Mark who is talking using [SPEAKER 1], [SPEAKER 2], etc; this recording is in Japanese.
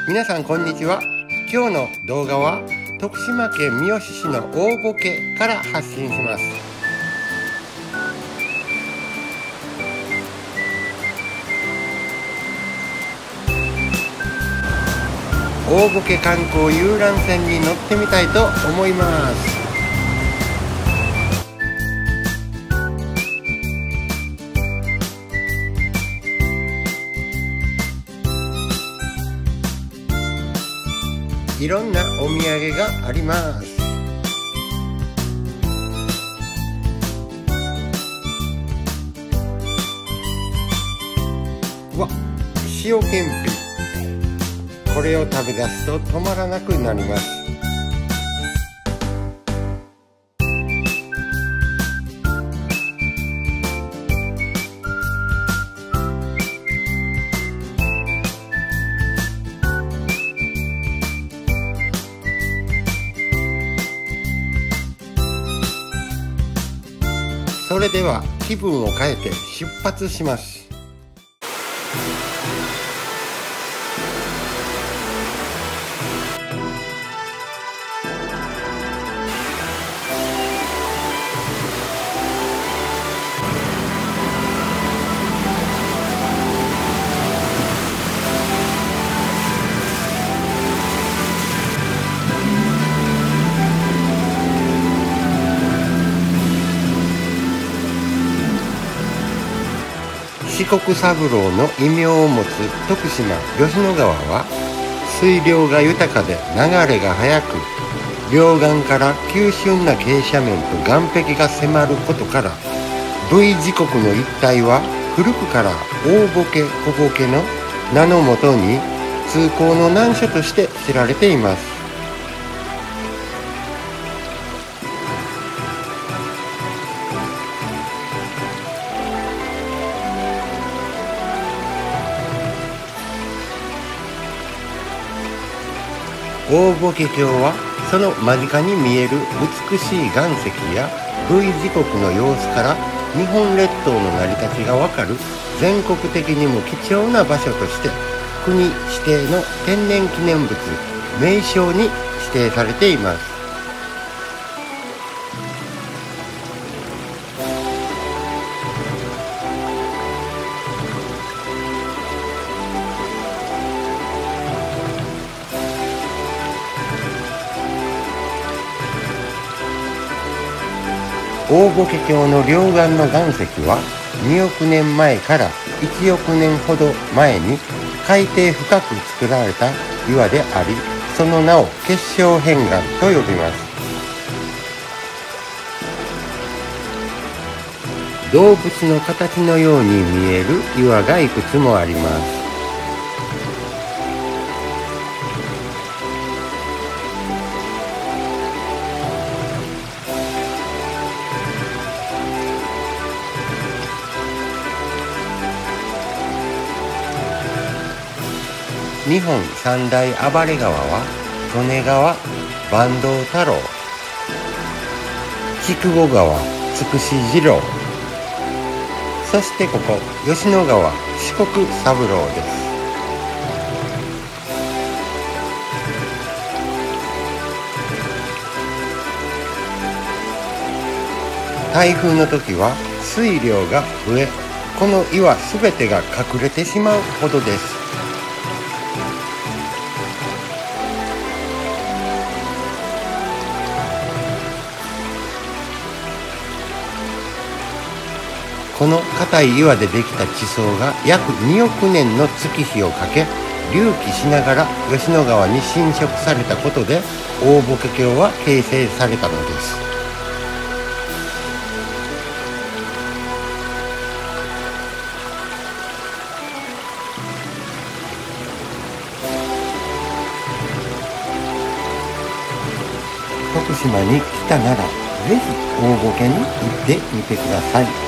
[SPEAKER 1] 皆さんこんにちは。今日の動画は徳島県三好市の大ボケから発信します。大ボケ観光遊覧船に乗ってみたいと思います。いろんなお土産があります。うわ、塩けんぴ。これを食べ出すと止まらなくなります。それでは気分を変えて出発します。四国三郎の異名を持つ徳島吉野川は水量が豊かで流れが速く、両岸から急峻な傾斜面と岸壁が迫ることから V 字谷の一帯は古くから大ボケ小ボケの名のもとに通行の難所として知られています。大ボケ峡はその間近に見える美しい岩石や V 字谷の様子から日本列島の成り立ちがわかる全国的にも貴重な場所として国指定の天然記念物名勝に指定されています。大ボケ峡の両岸の岩石は2億年前から1億年ほど前に海底深く作られた岩であり、その名を結晶片岩と呼びます。動物の形のように見える岩がいくつもあります。日本三大暴れ川は利根川、坂東太郎、筑後川、つくし次郎、そしてここ吉野川、四国三郎です。台風の時は水量が増え、この岩すべてが隠れてしまうほどです。この硬い岩でできた地層が約2億年の月日をかけ隆起しながら吉野川に浸食されたことで大ボケ峡は形成されたのです。徳島に来たならぜひ大ボケに行ってみてください。